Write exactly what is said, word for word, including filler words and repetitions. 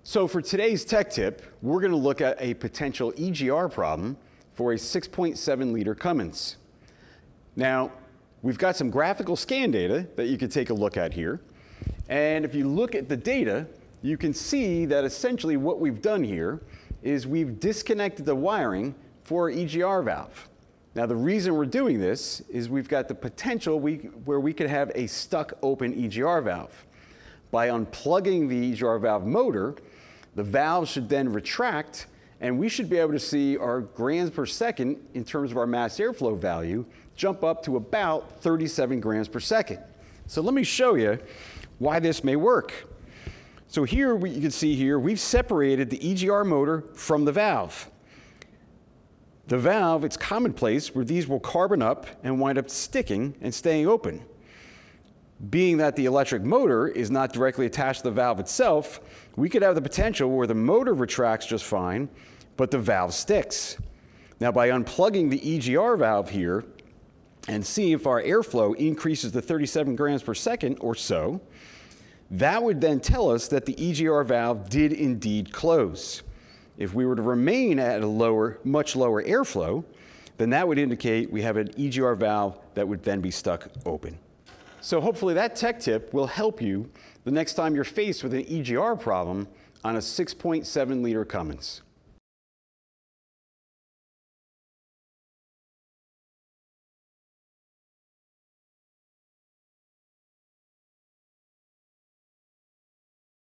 So for today's tech tip, we're going to look at a potential E G R problem for a six point seven liter Cummins. Now, we've got some graphical scan data that you can take a look at here. And if you look at the data, you can see that essentially what we've done here is we've disconnected the wiring for our E G R valve. Now, the reason we're doing this is we've got the potential we, where we could have a stuck open E G R valve. By unplugging the E G R valve motor, the valve should then retract, and we should be able to see our grams per second in terms of our mass airflow value jump up to about thirty-seven grams per second. So let me show you why this may work. So here we, you can see here we've separated the E G R motor from the valve. The valve, it's commonplace where these will carbon up and wind up sticking and staying open. Being that the electric motor is not directly attached to the valve itself, we could have the potential where the motor retracts just fine, but the valve sticks. Now, by unplugging the E G R valve here and see if our airflow increases to thirty-seven grams per second or so, that would then tell us that the E G R valve did indeed close. If we were to remain at a lower, much lower airflow, then that would indicate we have an E G R valve that would then be stuck open. So hopefully that tech tip will help you the next time you're faced with an E G R problem on a six point seven liter Cummins.